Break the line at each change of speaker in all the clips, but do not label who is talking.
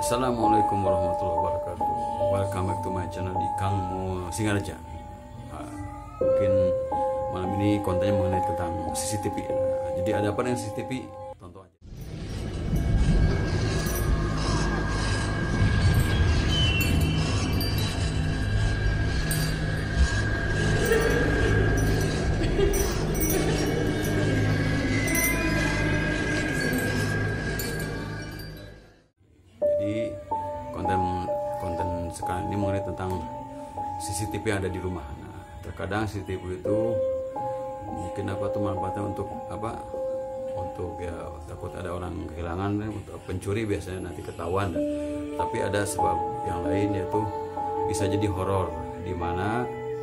Assalamualaikum warahmatullahi wabarakatuh. Welcome back to my channel di Kang Mo Singaraja. Mungkin malam ini kontennya mengenai tentang CCTV. Jadi ada apa dengan CCTV? Tonton aja. Jadi konten sekarang ini mengenai tentang CCTV yang ada di rumah. Nah, terkadang CCTV itu mungkin manfaatnya untuk untuk ya takut ada orang kehilangan, untuk pencuri biasanya nanti ketahuan. Tapi ada sebab yang lain, yaitu bisa jadi horor, di mana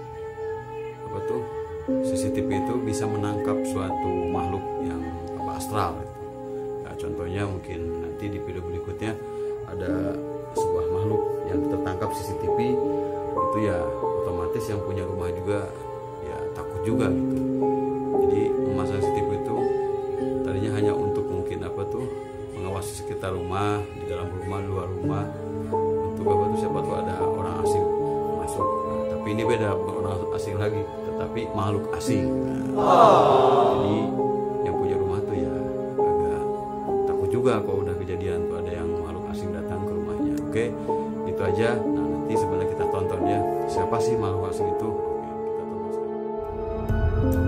CCTV itu bisa menangkap suatu makhluk yang astral. Nah, contohnya mungkin nanti di video berikutnya ada sebuah makhluk yang tertangkap CCTV, itu ya otomatis yang punya rumah juga ya takut juga gitu. Jadi memasang CCTV itu tadinya hanya untuk mungkin mengawasi sekitar rumah, di dalam rumah, luar rumah, untuk siapa tuh ada orang asing masuk. Nah, tapi ini beda, bukan orang asing lagi, tetapi makhluk asing. Jadi yang punya rumah tuh ya agak takut juga kalau udah kejadian tuh ada yang makhluk asing datang ke rumahnya. Oke, itu aja. Nah, nanti sebenarnya kita tonton ya, siapa sih makhluk asing itu. Oke, kita tonton sekarang.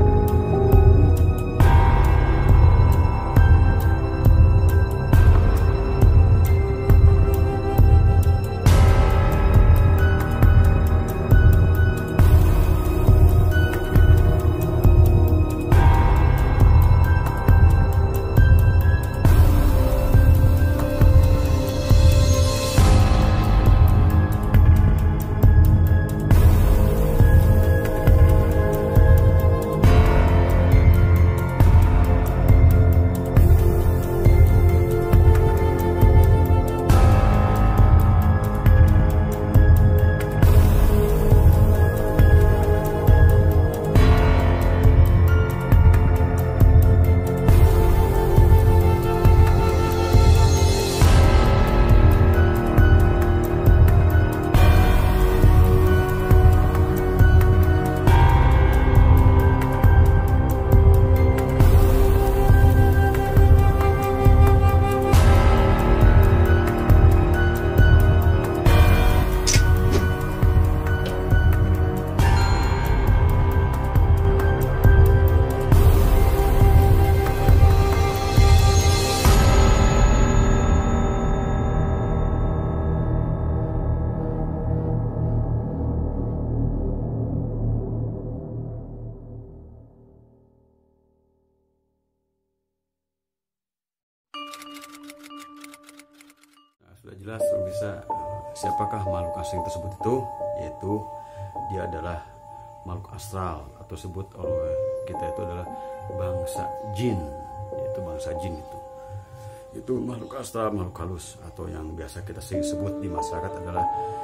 Sudah jelas bisa siapakah makhluk asing tersebut itu, yaitu dia adalah makhluk astral, atau sebut oleh kita itu adalah bangsa jin, yaitu bangsa jin itu makhluk astral, makhluk halus, atau yang biasa kita sebut di masyarakat adalah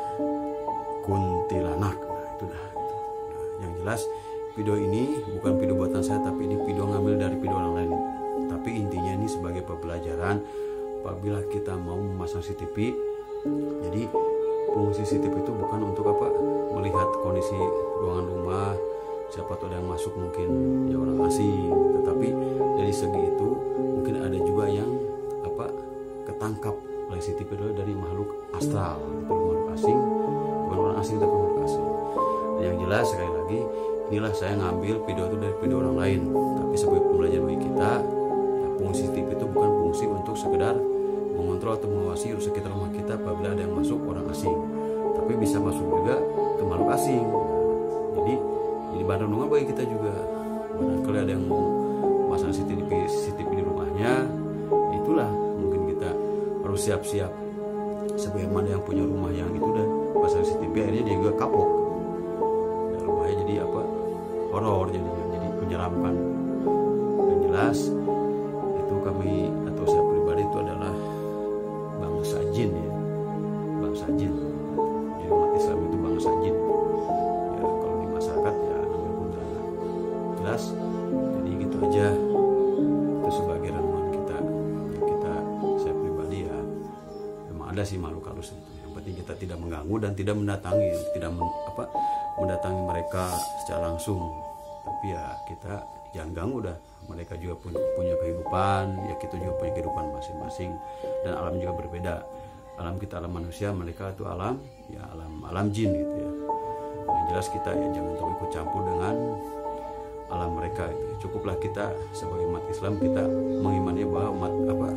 kuntilanak. Nah, itu dah. Nah, yang jelas video ini bukan video buatan saya, tapi ini video ngambil dari video orang lain. Tapi intinya ini sebagai pembelajaran apabila kita mau memasang CCTV. Jadi fungsi CCTV itu bukan untuk melihat kondisi ruangan rumah, siapa tahu ada yang masuk mungkin ya orang asing, tetapi dari segi itu mungkin ada juga yang ketangkap oleh CCTV dari makhluk astral, itu makhluk asing, bukan orang asing tapi makhluk asing. Dan yang jelas sekali lagi, inilah saya ngambil video itu dari video orang lain, tapi sebagai pembelajaran bagi kita ya, fungsi CCTV itu bukan fungsi untuk sekedar mengontrol atau mengawasi sekitar rumah kita apabila ada yang masuk orang asing, tapi bisa masuk juga ke makhluk asing. Jadi bahan renungan bagi kita juga. Barangkali ada yang mau masang CCTV di rumahnya, itulah mungkin kita harus siap-siap. Sebagaimana yang punya rumah yang itu udah pasang CCTV, akhirnya dia juga kapok. Ya, rumahnya jadi horor, jadi menyeramkan. Yang jelas itu kami atau saya pribadi itu adalah bangsa jin ya, bangsa jin. Jadi umat Islam itu bangsa jin ya, kalau di masyarakat ya namanya kuntilanak. Jelas, jadi gitu aja. Itu sebagai renungan kita, saya pribadi ya, memang ada sih makhluk halus itu. Yang penting kita tidak mengganggu dan tidak mendatangi, mendatangi mereka secara langsung. Tapi ya kita jangan ganggu dah. Mereka juga punya kehidupan, ya kita juga punya kehidupan masing-masing. Dan alam juga berbeda. Alam kita alam manusia, mereka itu alam alam jin gitu ya. Yang jelas kita ya jangan terlalu ikut campur dengan alam mereka itu. Cukuplah kita sebagai umat Islam kita mengimani bahwa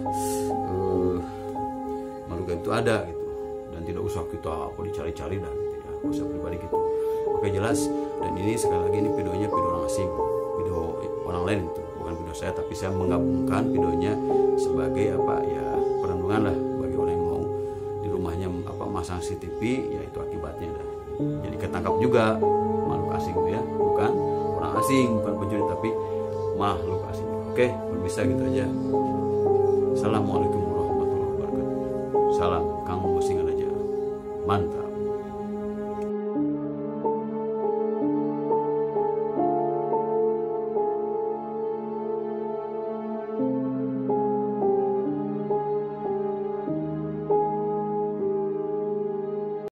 makhluk itu ada gitu, dan tidak usah kita dicari-cari dah gitu ya, usah pribadi gitu. Oke, jelas. Dan ini sekali lagi ini videonya video orang asing, video orang lain itu, bukan video saya, tapi saya menggabungkan videonya sebagai perenungan lah bagi orang yang mau di rumahnya masang CCTV, yaitu akibatnya dah. Jadi ketangkap juga makhluk asing itu ya, bukan orang asing, bukan pencuri, tapi makhluk asing. Oke, bisa gitu aja. Assalamualaikum warahmatullahi wabarakatuh. Salam Kang Musingan aja. Mantap.